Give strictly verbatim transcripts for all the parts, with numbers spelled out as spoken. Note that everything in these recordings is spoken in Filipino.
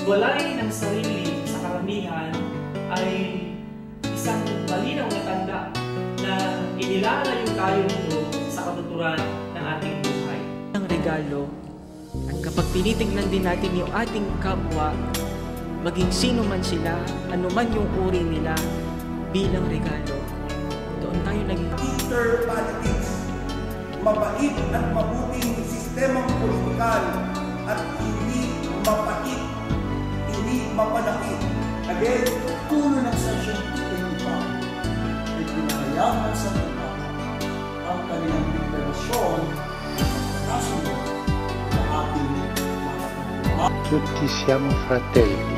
paghiwalay ng sarili sa karamihan ay isang malinaw na tanda na inilalayo tayo nito sa katuturan ng ating buhay. Ang regalo, at kapag tinitingnan din natin yung ating kapwa, maging sino man sila, anuman yung uri nila, bilang regalo, doon tayo naging interpolitics, mabait at mabuting sistemang politikal at hindi mapait, hindi mapanakit. Again, puno ng scientific pa ay pinahayagan sa mga ang kanilang preparasyon at kasunod na ating mga pagkawa. Tutti siamo fratelli.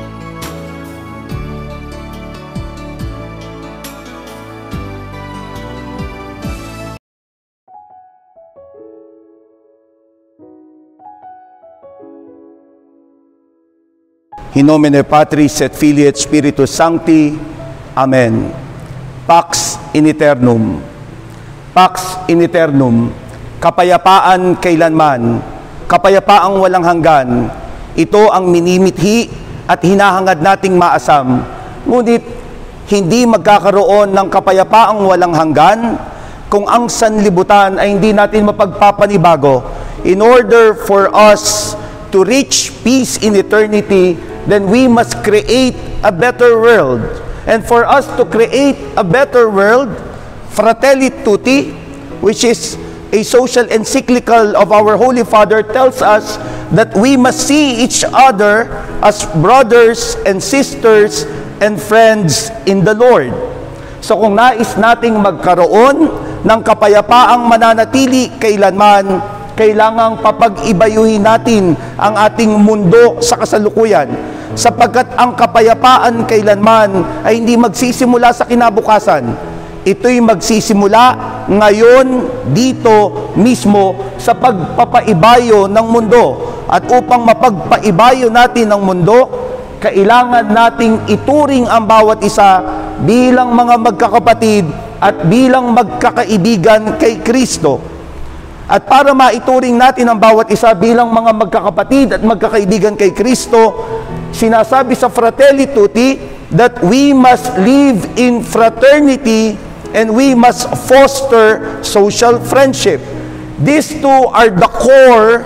In nomine Patris et Filii et Spiritus Sancti. Amen. Pax in aeternum. Pax in aeternum. Kapayapaan kailanman. Kapayapaang walang hanggan. Ito ang minimithi at hinahangad nating maasam. Ngunit hindi magkakaroon ng kapayapaang walang hanggan kung ang sanlibutan ay hindi natin mapagpapanibago. In order for us to reach peace in eternity, then we must create a better world. And for us to create a better world, Fratelli Tutti, which is a social encyclical of our Holy Father, tells us that we must see each other as brothers and sisters and friends in the Lord. So kung nais nating magkaroon ng kapayapaang mananatili kailanman, kailangang papag-ibayuhin natin ang ating mundo sa kasalukuyan, sapagkat ang kapayapaan kailanman ay hindi magsisimula sa kinabukasan. Ito'y magsisimula ngayon, dito mismo, sa pagpapaibayo ng mundo. At upang mapagpaibayo natin ang mundo, kailangan nating ituring ang bawat isa bilang mga magkakapatid at bilang magkakaibigan kay Kristo. At para maituring natin ang bawat isa bilang mga magkakapatid at magkakaibigan kay Kristo, sinasabi sa Fratelli Tutti that we must live in fraternity and we must foster social friendship. These two are the core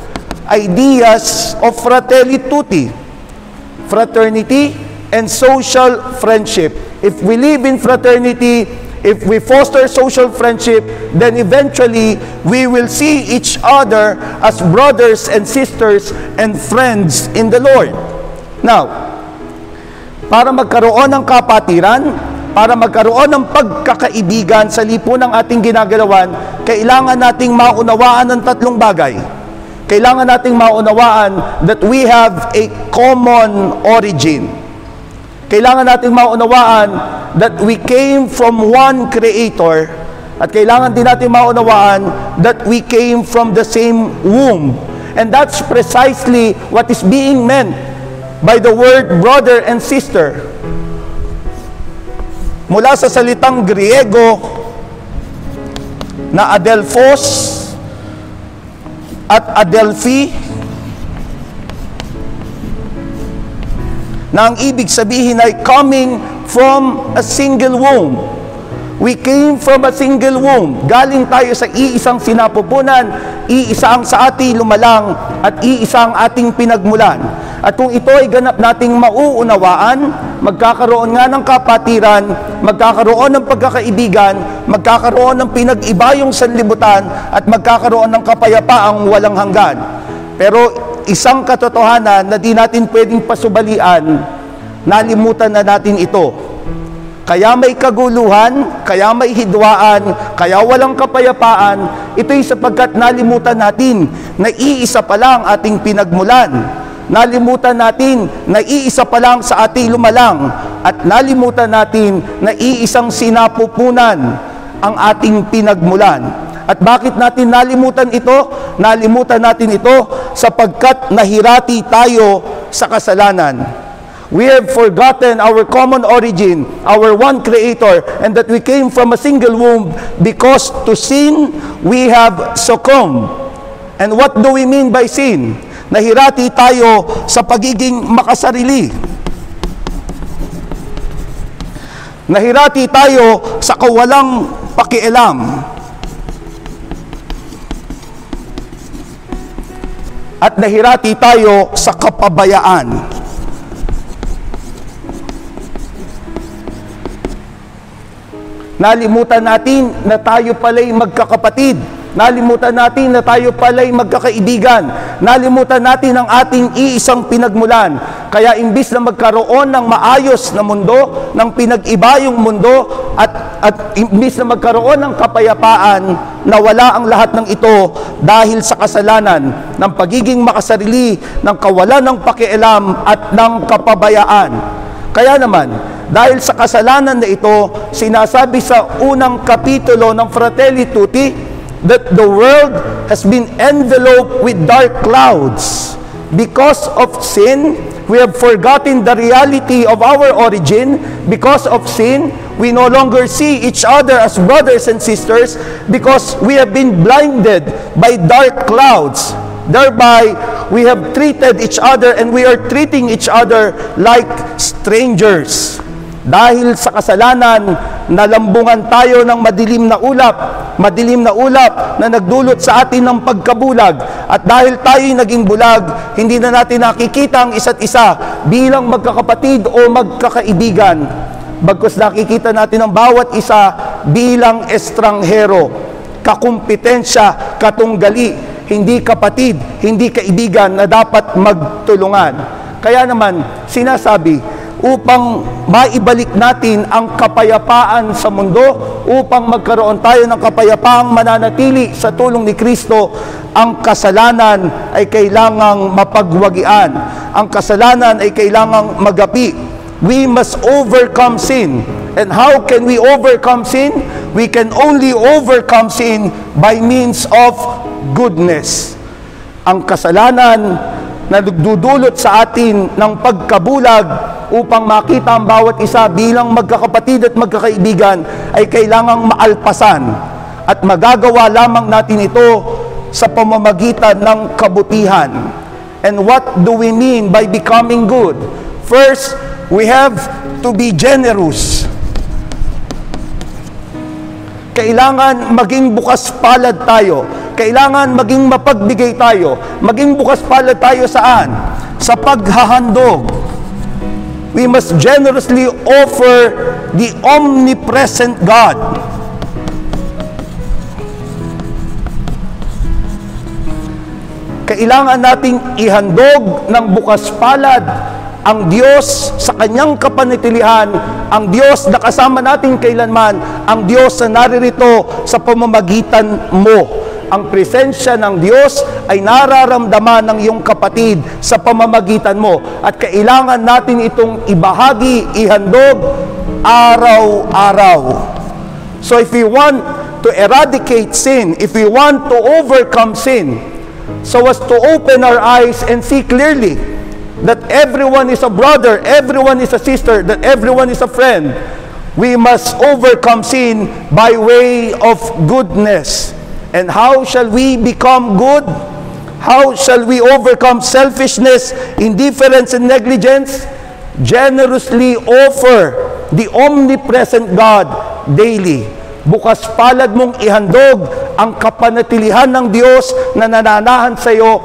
ideas of Fratelli Tutti: fraternity and social friendship. If we live in fraternity, if we foster social friendship, then eventually we will see each other as brothers and sisters and friends in the Lord. Now, para magkaroon ng kapatiran, para magkaroon ng pagkakaibigan sa lipunang ating ginagalawan, kailangan nating maunawaan ng tatlong bagay. Kailangan nating maunawaan that we have a common origin. Kailangan nating maunawaan that we came from one Creator, at kailangan din natin maunawaan that we came from the same womb. And that's precisely what is being meant by the word brother and sister. Mula sa salitang Griego na adelphos at adelphi, na ang ibig sabihin ay coming from a single womb. We came from a single womb. Galing tayo sa iisang sinapupunan, iisa ang sa ating lumalang, at iisa ang ating pinagmulan. At kung ito ay ganap nating mauunawaan, magkakaroon nga ng kapatiran, magkakaroon ng pagkakaibigan, magkakaroon ng pinag-ibayong sanlibutan, at magkakaroon ng kapayapaang walang hanggan. Pero isang katotohanan na di natin pwedeng pasubalian, nalimutan na natin ito. Kaya may kaguluhan, kaya may hidwaan, kaya walang kapayapaan, ito'y sapagkat nalimutan natin na iisa pa lang ating pinagmulan. Nalimutan natin na iisa pa lang sa ating lumalang. At nalimutan natin na iisang sinapupunan ang ating pinagmulan. At bakit natin nalimutan ito? Nalimutan natin ito sapagkat nahirati tayo sa kasalanan. We have forgotten our common origin, our one Creator, and that we came from a single womb, because to sin we have succumbed. And what do we mean by sin? Nahirati tayo sa pagiging makasarili. Nahirati tayo sa kawalang pakialam. At nahirati tayo sa kapabayaan. Nalimutan natin na tayo pala'y magkakapatid. Nalimutan natin na tayo pala'y magkakaibigan. Nalimutan natin ang ating iisang pinagmulan. Kaya imbis na magkaroon ng maayos na mundo, ng pinag-iba yung mundo, at, at imbis na magkaroon ng kapayapaan, nawala ang lahat ng ito dahil sa kasalanan ng pagiging makasarili, ng kawalan ng pakialam at ng kapabayaan. Kaya naman, dahil sa kasalanan na ito, sinasabi sa unang kapitulo ng Fratelli Tutti that the world has been enveloped with dark clouds. Because of sin, we have forgotten the reality of our origin. Because of sin, we no longer see each other as brothers and sisters because we have been blinded by dark clouds. Thereby, we have treated each other and we are treating each other like strangers. Dahil sa kasalanan, nalambungan tayo ng madilim na ulap, madilim na ulap na nagdulot sa atin ng pagkabulag. At dahil tayo'y naging bulag, hindi na natin nakikita ang isa't isa bilang magkakapatid o magkakaibigan. Bagkus nakikita natin ang bawat isa bilang estranghero, kakumpetensya, katunggali, hindi kapatid, hindi kaibigan na dapat magtulungan. Kaya naman, sinasabi, upang maibalik natin ang kapayapaan sa mundo, upang magkaroon tayo ng kapayapaang mananatili sa tulong ni Kristo, ang kasalanan ay kailangang mapagwagian. Ang kasalanan ay kailangang magapi. We must overcome sin. And how can we overcome sin? We can only overcome sin by means of goodness. Ang kasalanan na nagdudulot sa atin ng pagkabulag upang makita ang bawat isa bilang magkakapatid at magkakaibigan ay kailangang maalpasan. At magagawa lamang natin ito sa pamamagitan ng kabutihan. And what do we mean by becoming good? First, we have to be generous. Kailangan maging bukas palad tayo. Kailangan maging mapagbigay tayo. Maging bukas palad tayo saan? Sa paghahandog. We must generously offer the omnipresent God. Kailangan nating ihandog ng bukas palad ang Diyos sa kanyang kapanatilihan, ang Diyos na kasama natin kailanman, ang Diyos na naririto sa pamamagitan mo. Ang presensya ng Diyos ay nararamdaman ng iyong kapatid sa pamamagitan mo. At kailangan natin itong ibahagi, ihandog, araw-araw. So if we want to eradicate sin, if we want to overcome sin, so as to open our eyes and see clearly that everyone is a brother, everyone is a sister, that everyone is a friend, we must overcome sin by way of goodness. And how shall we become good? How shall we overcome selfishness, indifference, and negligence? Generously offer the omnipresent God daily. Bukas palad mong ihandog ang kapanatilihan ng Diyos na nananahan sa iyo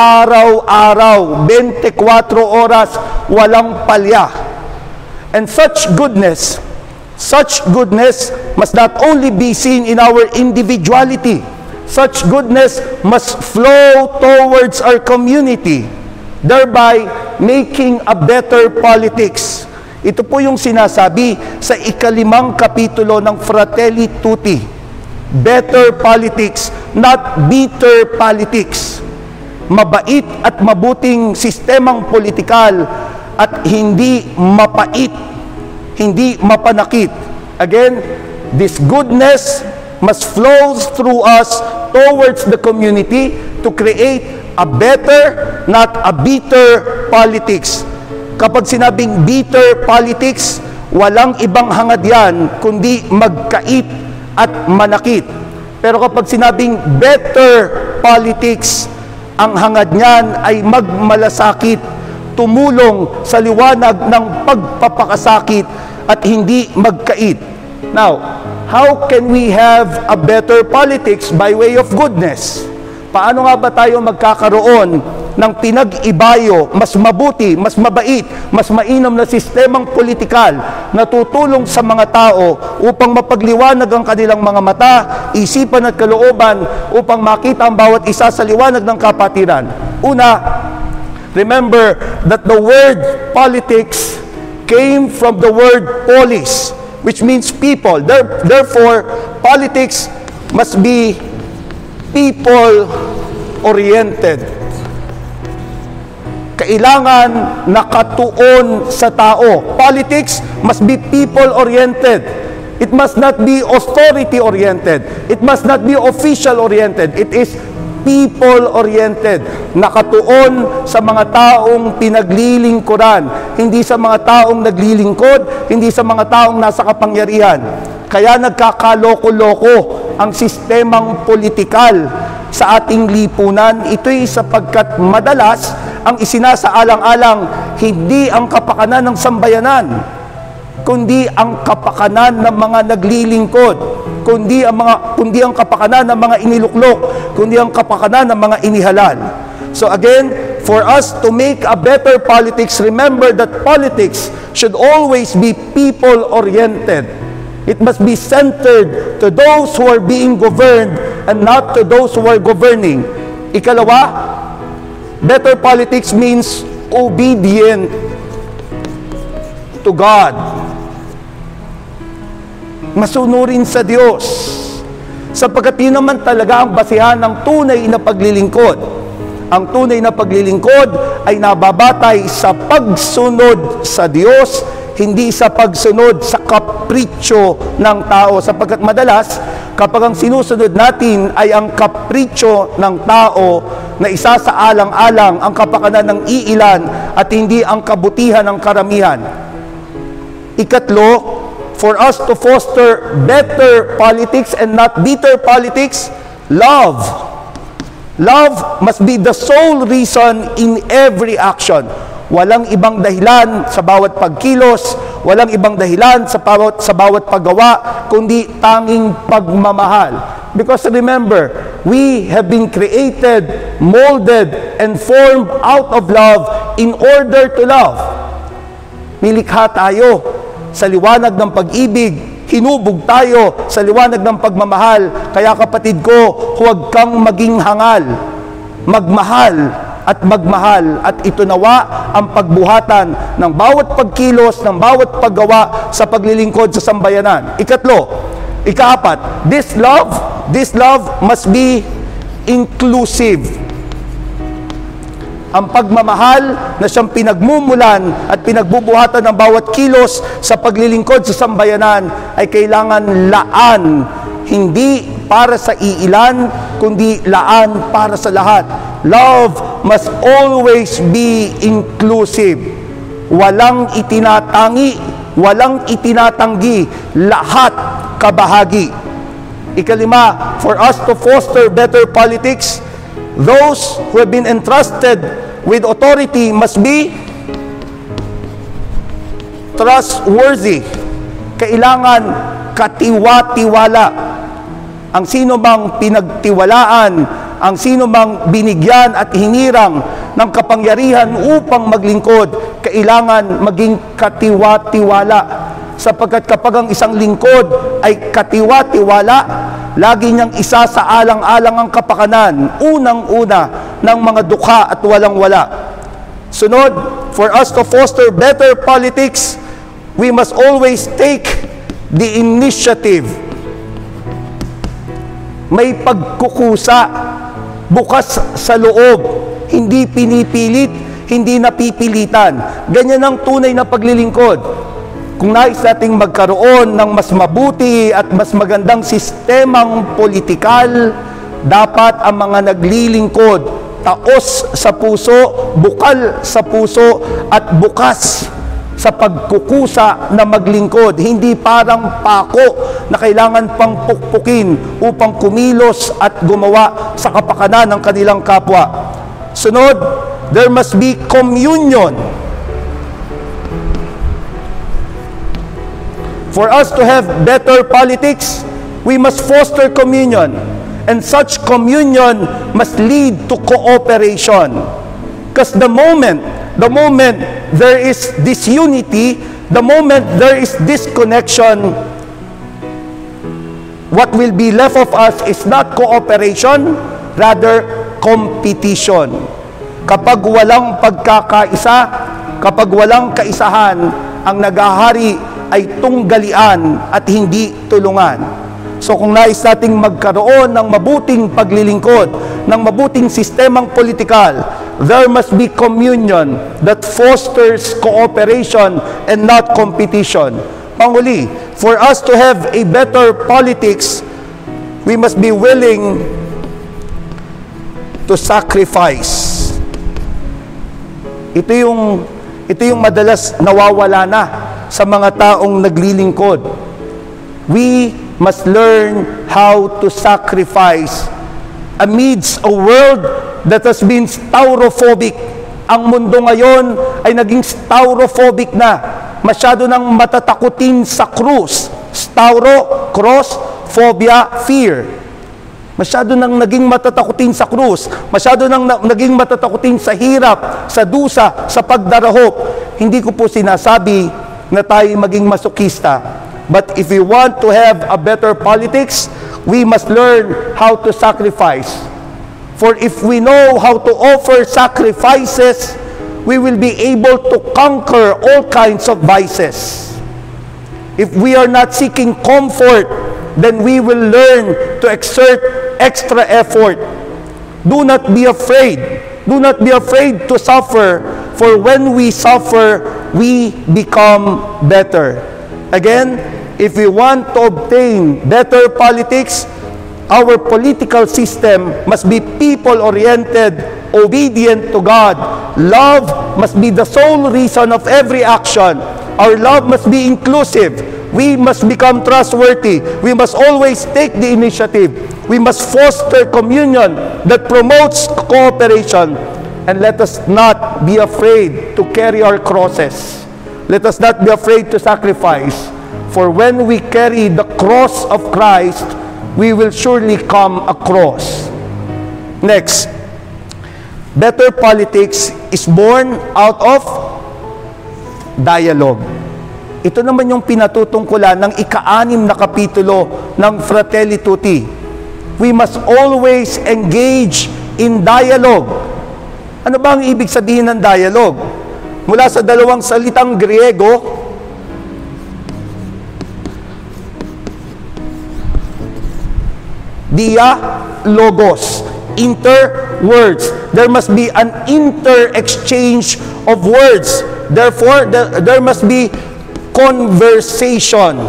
araw-araw, twenty-four oras, walang palya. And such goodness, such goodness must not only be seen in our individuality. Such goodness must flow towards our community, thereby making a better politics. Ito po yung sinasabi sa ikalimang kapitulo ng Fratelli Tutti. Better politics, not bitter politics. Mabait at mabuting sistemang politikal at hindi mapait, hindi mapanakit. Again, this goodness must flow through us towards the community to create a better, not a bitter politics. Kapag sinabing bitter politics, walang ibang hangad yan kundi magkait at manakit. Pero kapag sinabing better politics, ang hangad niyan ay magmalasakit, tumulong sa liwanag ng pagpapakasakit at hindi magkait. Now, how can we have a better politics by way of goodness? Paano nga ba tayo magkakaroon ng pinag-ibayo, mas mabuti, mas mabait, mas mainam na sistemang politikal na tutulong sa mga tao upang mapagliwanag ang kanilang mga mata, isipan at kalooban upang makita ang bawat isa sa liwanag ng kapatiran? Una, remember that the word politics came from the word polis, which means people. Therefore, politics must be people-oriented. Kailangan nakatuon sa tao. Politics must be people-oriented. It must not be authority-oriented. It must not be official-oriented. It is people-oriented. Nakatuon sa mga taong pinaglilingkuran. Hindi sa mga taong naglilingkod, hindi sa mga taong nasa kapangyarihan. Kaya nagkakaloko-loko ang sistemang politikal sa ating lipunan. Ito'y sapagkat madalas ang isinasaalang-alang hindi ang kapakanan ng sambayanan, kundi ang kapakanan ng mga naglilingkod, kundi ang mga kundi ang kapakanan ng mga iniluklok, kundi ang kapakanan ng mga inihalal. So again, for us to make a better politics, remember that politics should always be people-oriented. It must be centered to those who are being governed and not to those who are governing. Ikalawa, better politics means obedient to God. Masunurin sa Diyos. Sapagkat yun naman talaga ang basihan ng tunay na paglilingkod. Ang tunay na paglilingkod ay nababatay sa pagsunod sa Diyos, hindi sa pagsunod sa kapritsyo ng tao. Sapagkat madalas, kapag ang sinusunod natin ay ang kapritsyo ng tao na isa sa alang-alang ang kapakanan ng iilan at hindi ang kabutihan ng karamihan. Ikatlo, for us to foster better politics and not bitter politics, love. Love must be the sole reason in every action. Walang ibang dahilan sa bawat pagkilos, walang ibang dahilan sa bawat, sa bawat paggawa, kundi tanging pagmamahal. Because remember, we have been created, molded, and formed out of love in order to love. Nilikha tayo sa liwanag ng pag-ibig, hinubog tayo sa liwanag ng pagmamahal. Kaya kapatid ko, huwag kang maging hangal, magmahal at magmahal, at ito nawa ang pagbuhatan ng bawat pagkilos, ng bawat paggawa sa paglilingkod sa sambayanan. Ikatlo, ikaapat, this love, this love must be inclusive. Ang pagmamahal na siyang pinagmumulan at pinagbubuhatan ng bawat kilos sa paglilingkod sa sambayanan ay kailangan laan, hindi para sa iilan, kundi laan para sa lahat. Love must always be inclusive. Walang itinatangi, walang itinatanggi, lahat kabahagi. Ikalima, for us to foster better politics, those who have been entrusted with authority must be trustworthy. Kailangan katiwa-tiwala. Ang sino bang pinagtiwalaan, ang sino bang binigyan at hinirang ng kapangyarihan upang maglingkod, kailangan maging katiwa-tiwala. Sapagkat kapag ang isang lingkod ay katiwa-tiwala, lagi niyang isa sa alang-alang ang kapakanan, unang-una ng mga dukha at walang-wala. Sunod, for us to foster better politics, we must always take the initiative. May pagkukusa, bukas sa loob, hindi pinipilit, hindi napipilitan. Ganyan ang tunay na paglilingkod. Kung nais nating magkaroon ng mas mabuti at mas magandang sistemang politikal, dapat ang mga naglilingkod taos sa puso, bukal sa puso, at bukas sa pagkukusa na maglingkod. Hindi parang pako na kailangan pang pukpukin upang kumilos at gumawa sa kapakanan ng kanilang kapwa. Sunod, there must be communion. For us to have better politics, we must foster communion. And such communion must lead to cooperation. Because the moment, the moment there is disunity, the moment there is disconnection, what will be left of us is not cooperation, rather competition. Kapag walang pagkakaisa, kapag walang kaisahan, ang nagahari ay tunggalian at hindi tulungan. So kung nais nating magkaroon ng mabuting paglilingkod, ng mabuting sistemang politikal, there must be communion that fosters cooperation and not competition. Panguli, for us to have a better politics, we must be willing to sacrifice. Ito yung, ito yung madalas nawawala na sa mga taong naglilingkod. We must learn how to sacrifice amidst a world that has been staurophobic. Ang mundo ngayon ay naging staurophobic na. Masyado nang matatakutin sa krus. Stauro, cross, phobia, fear. Masyado nang naging matatakutin sa krus. Masyado nang na, naging matatakutin sa hirap, sa dusa, sa pagdarahop. Hindi ko po sinasabi na tayo maging masokista. But if we want to have a better politics, we must learn how to sacrifice. For if we know how to offer sacrifices, we will be able to conquer all kinds of vices. If we are not seeking comfort, then we will learn to exert extra effort. Do not be afraid. Do not be afraid to suffer, for when we suffer, we become better. Again, if we want to obtain better politics, our political system must be people-oriented, obedient to God. Love must be the sole reason of every action. Our love must be inclusive. We must become trustworthy. We must always take the initiative. We must foster communion that promotes cooperation. And let us not be afraid to carry our crosses. Let us not be afraid to sacrifice. For when we carry the cross of Christ, we will surely come across. Next, better politics is born out of dialogue. Ito naman yung pinatutungkulan ng ika-anim na kapitulo ng Fratelli Tutti. We must always engage in dialogue. Ano ba ang ibig sabihin ng dialogue? Mula sa dalawang salitang Griego, dia, logos, inter, words. There must be an inter-exchange of words. Therefore, there, there must be conversation.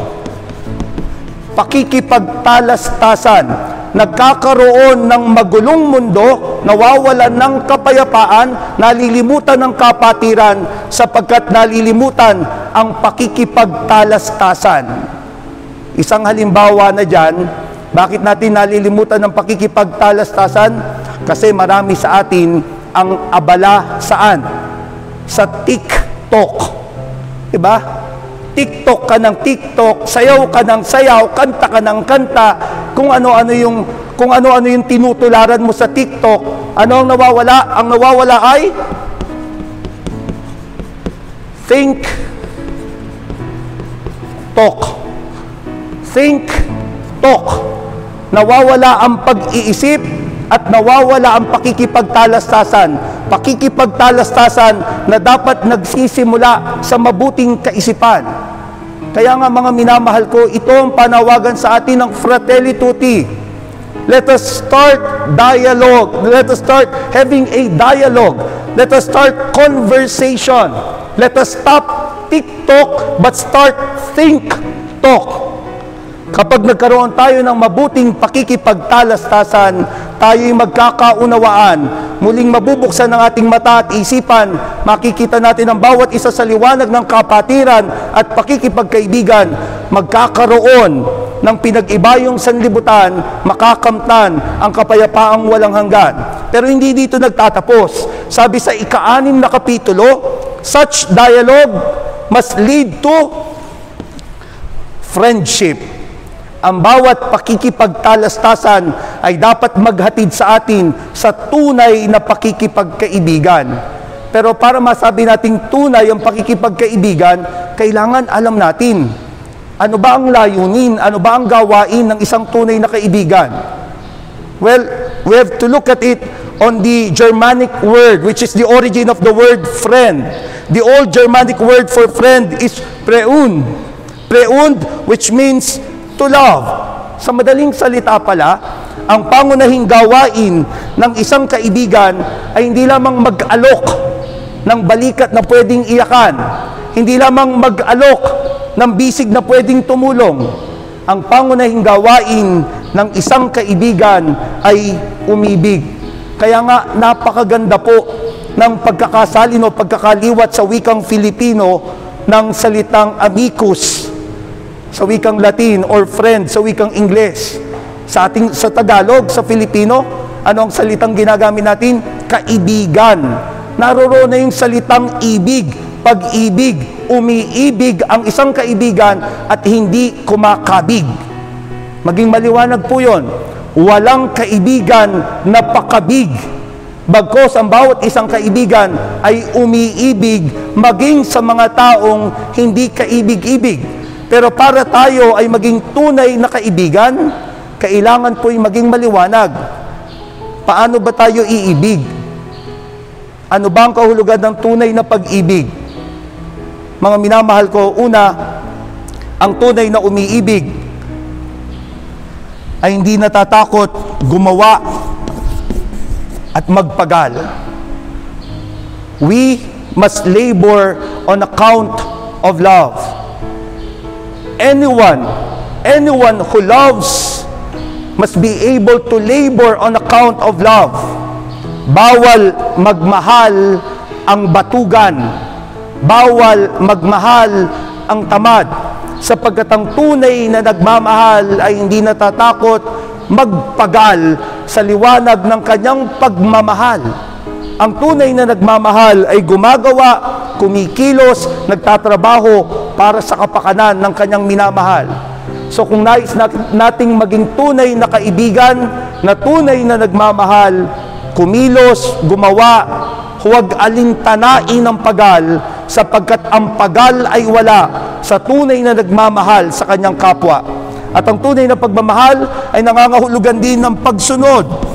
Pakikipagtalastasan. Nagkakaroon ng magulong mundo, nawawalan ng kapayapaan, nalilimutan ng kapatiran, sapagkat nalilimutan ang pakikipagtalastasan. Isang halimbawa na dyan, bakit natin nalilimutan ng pakikipagtalastasan? Kasi marami sa atin ang abala saan? Sa TikTok. Diba? TikTok ka ng TikTok, sayaw ka ng sayaw, kanta ka ng kanta, kung ano-ano yung kung ano-ano yung tinutularan mo sa TikTok. Ano ang nawawala? Ang nawawala ay think, talk. Think, talk. Nawawala ang pag-iisip at nawawala ang pakikipagtalastasan. Pakikipagtalastasan na dapat nagsisimula sa mabuting kaisipan. Kaya nga mga minamahal ko, ito ang panawagan sa atin ng Fratelli Tutti. Let us start dialogue. Let us start having a dialogue. Let us start conversation. Let us stop TikTok but start think, talk. Kapag nagkaroon tayo ng mabuting pakikipagtalastasan, tayo'y magkakaunawaan. Muling mabubuksan ng ating mata at isipan, makikita natin ang bawat isa sa liwanag ng kapatiran at pakikipagkaibigan. Magkakaroon ng pinag-ibayong sanlibutan, makakamtan ang kapayapaang walang hanggan. Pero hindi dito nagtatapos. Sabi sa ika-anim na kapitulo, such dialogue must lead to friendship. Ang bawat pakikipagtalastasan ay dapat maghatid sa atin sa tunay na pakikipagkaibigan. Pero para masabi nating tunay ang pakikipagkaibigan, kailangan alam natin, ano ba ang layunin, ano ba ang gawain ng isang tunay na kaibigan? Well, we have to look at it on the Germanic word, which is the origin of the word friend. The old Germanic word for friend is preund. Preund, which means to love. Sa madaling salita pala, ang pangunahing gawain ng isang kaibigan ay hindi lamang mag-alok ng balikat na pwedeng iyakan, hindi lamang mag-alok ng bisig na pwedeng tumulong. Ang pangunahing gawain ng isang kaibigan ay umibig. Kaya nga napakaganda po ng pagkakasalin o pagkakaliwat sa wikang Filipino ng salitang amicus, sa wikang Latin, or friend sa wikang Ingles. Sa ating sa Tagalog, sa Filipino, ano ang salitang ginagamit natin? Kaibigan. Naroroon na yung salitang ibig, pag-ibig, umiibig ang isang kaibigan at hindi kumakabig. Maging maliwanag po yun. Walang kaibigan na pakabig. Bagkos ang bawat isang kaibigan ay umiibig maging sa mga taong hindi kaibig-ibig. Pero para tayo ay maging tunay na kaibigan, kailangan po'y maging maliwanag. Paano ba tayo iibig? Ano ba ang kahulugan ng tunay na pag-ibig? Mga minamahal ko, una, ang tunay na umiibig ay hindi natatakot gumawa at magpagal. We must labor on account of love. Anyone, anyone who loves must be able to labor on account of love. Bawal magmahal ang batugan. Bawal magmahal ang tamad. Sapagkat ang tunay na nagmamahal ay hindi natatakot magpagal sa liwanag ng kanyang pagmamahal. Ang tunay na nagmamahal ay gumagawa, kumikilos, nagtatrabaho para sa kapakanan ng kanyang minamahal. So kung nais nating maging tunay na kaibigan, na tunay na nagmamahal, kumilos, gumawa, huwag alintanain ang pagal, sapagkat ang pagal ay wala sa tunay na nagmamahal sa kanyang kapwa. At ang tunay na pagmamahal ay nangangahulugan din ng pagsunod.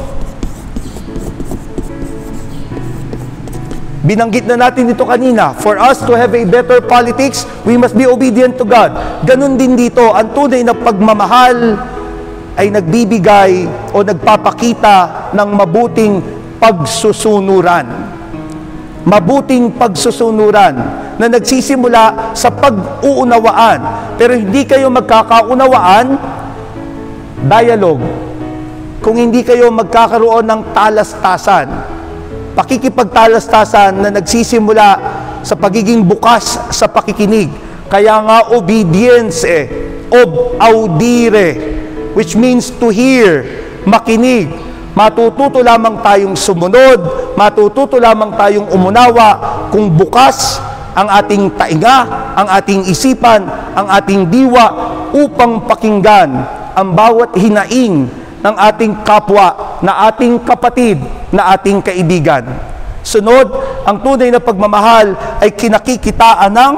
Binanggit na natin dito kanina, for us to have a better politics, we must be obedient to God. Ganun din dito, ang tunay na pagmamahal ay nagbibigay o nagpapakita ng mabuting pagsusunuran. Mabuting pagsusunuran na nagsisimula sa pag-uunawaan. Pero hindi kayo magkakaunawaan, dialogue. Kung hindi kayo magkakaroon ng talastasan, pakikipagtalastasan na nagsisimula sa pagiging bukas sa pakikinig. Kaya nga obedience eh, ob audire, which means to hear, makinig. Matututo lamang tayong sumunod, matututo lamang tayong umunawa kung bukas ang ating tainga, ang ating isipan, ang ating diwa upang pakinggan ang bawat hinaing ng ating kapwa, na ating kapatid, na ating kaibigan. Sunod, ang tunay na pagmamahal ay kinakikitaan ng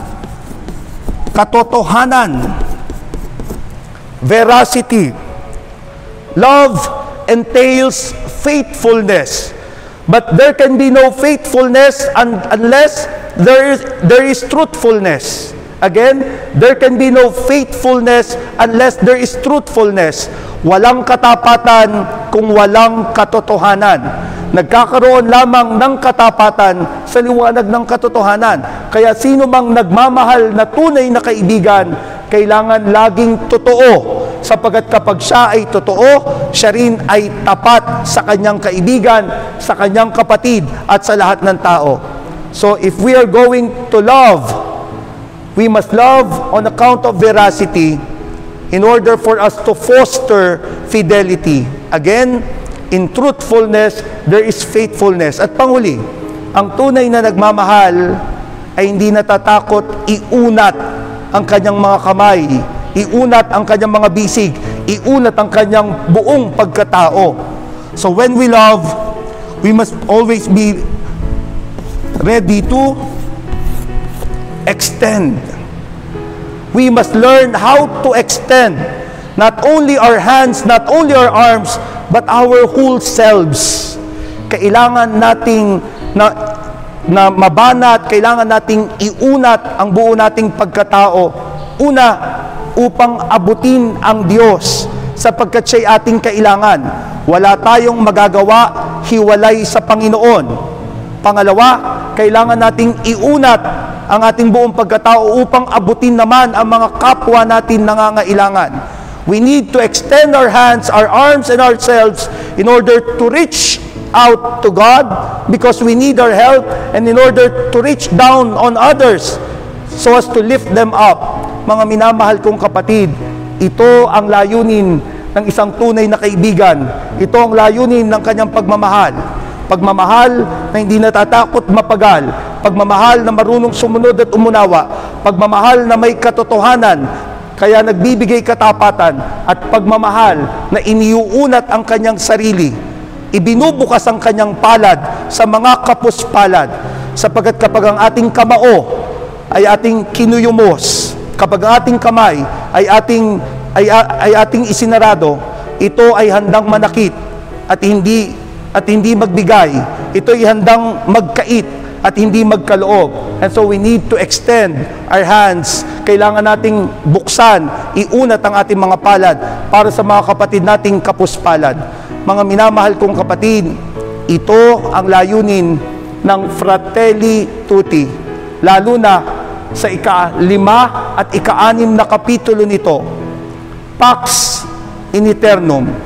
katotohanan, veracity. Love entails faithfulness, but there can be no faithfulness un unless there is, there is truthfulness. Again, there can be no faithfulness unless there is truthfulness. Walang katapatan kung walang katotohanan. Nagkakaroon lamang ng katapatan sa liwanag ng katotohanan. Kaya sino mang nagmamahal na tunay na kaibigan, kailangan laging totoo. Sapagkat kapag siya ay totoo, siya rin ay tapat sa kanyang kaibigan, sa kanyang kapatid, at sa lahat ng tao. So if we are going to love, we must love on account of veracity. in order for us to foster fidelity. Again, in truthfulness, there is faithfulness. At panghuli, ang tunay na nagmamahal ay hindi natatakot iunat ang kanyang mga kamay, iunat ang kanyang mga bisig, iunat ang kanyang buong pagkatao. So when we love, we must always be ready to extend. We must learn how to extend not only our hands, not only our arms, but our whole selves. Kailangan nating na, na mabanat, kailangan nating iunat ang buo nating pagkatao. Una, upang abutin ang Diyos sapagkat siya'y ating kailangan. Wala tayong magagawa hiwalay sa Panginoon. Pangalawa, kailangan nating iunat ang ating buong pagkatao upang abutin naman ang mga kapwa natin nangangailangan. We need to extend our hands, our arms, and ourselves in order to reach out to God because we need our help, and in order to reach down on others so as to lift them up. Mga minamahal kong kapatid, ito ang layunin ng isang tunay na kaibigan. Ito ang layunin ng kanyang pagmamahal. Pagmamahal na hindi natatakot mapagal. Pagmamahal na marunong sumunod at umunawa. Pagmamahal na may katotohanan, kaya nagbibigay katapatan. At pagmamahal na iniuunat ang kanyang sarili. Ibinubukas ang kanyang palad sa mga kapuspalad. Sapagkat kapag ang ating kamao ay ating kinuyumos, kapag ang ating kamay ay ating, ay, ay ating isinarado, ito ay handang manakit at hindi at hindi magbigay. Ito ay handang magkait at hindi magkaloob. And so we need to extend our hands. Kailangan nating buksan, iunat ang ating mga palad para sa mga kapatid nating kapuspalad. Mga minamahal kong kapatid, ito ang layunin ng Fratelli Tutti, lalo na sa ika-lima at ika-anim na kapitulo nito, Pax in Eternum.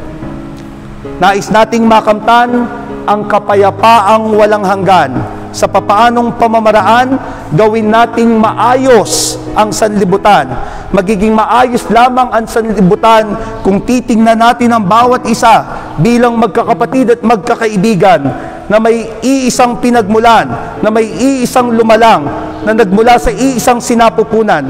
Nais nating makamtan ang kapayapaang walang hanggan. Sa papaanong pamamaraan, gawin nating maayos ang sanlibutan. Magiging maayos lamang ang sanlibutan kung titingnan natin ang bawat isa bilang magkakapatid at magkakaibigan na may iisang pinagmulan, na may iisang lumalang, na nagmula sa iisang sinapupunan.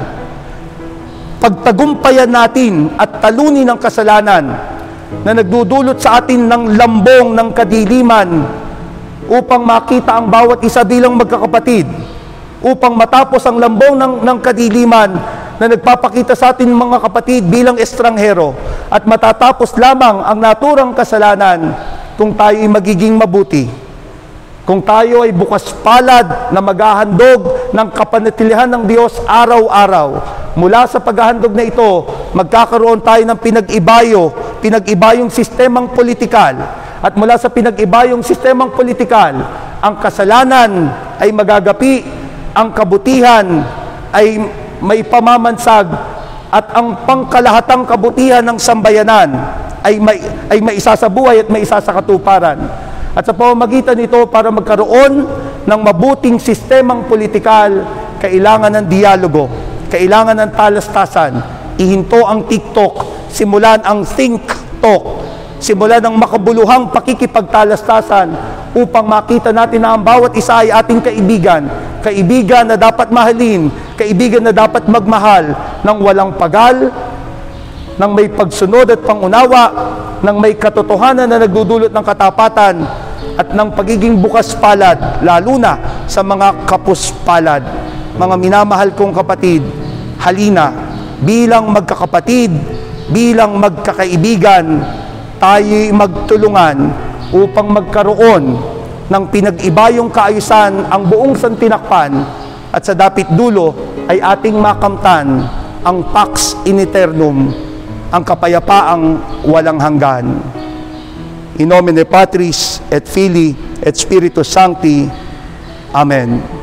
Pagtagumpayan natin at talunin ang kasalanan na nagdudulot sa atin ng lambong ng kadiliman upang makita ang bawat isa bilang magkakapatid, upang matapos ang lambong ng, ng kadiliman na nagpapakita sa atin mga kapatid bilang estranghero, at matatapos lamang ang naturang kasalanan kung tayo ay magiging mabuti, kung tayo ay bukas palad na maghahandog ng kapanatilihan ng Diyos araw-araw. Mula sa paghahandog na ito, magkakaroon tayo ng pinag-ibayo, pinag-ibayong sistemang politikal. At mula sa pinag-ibayong sistemang politikal, ang kasalanan ay magagapi, ang kabutihan ay may pamamansag, at ang pangkalahatang kabutihan ng sambayanan ay may, ay may isa sa buhay at may isa sa katuparan. At sa pamamagitan nito, para magkaroon ng mabuting sistemang politikal, kailangan ng dialogo, kailangan ng talastasan. Ihinto ang TikTok, simulan ang Think Talk, simulan ang makabuluhang pakikipagtalastasan upang makita natin na ang bawat isa ay ating kaibigan, kaibigan na dapat mahalin, kaibigan na dapat magmahal ng walang pagal, ng may pagsunod at pangunawa, ng may katotohanan na nagdudulot ng katapatan, at ng pagiging bukas palad, lalo na sa mga kapuspalad. Mga minamahal kong kapatid, halina, bilang magkakapatid, bilang magkakaibigan, tayo'y magtulungan upang magkaroon ng pinag-ibayong kaayusan ang buong santinakpan, at sa dapit dulo ay ating makamtan ang Pax in Eternum, ang kapayapaang walang hanggan. In nomine Patris et Filii et Spiritus Sancti. Amen.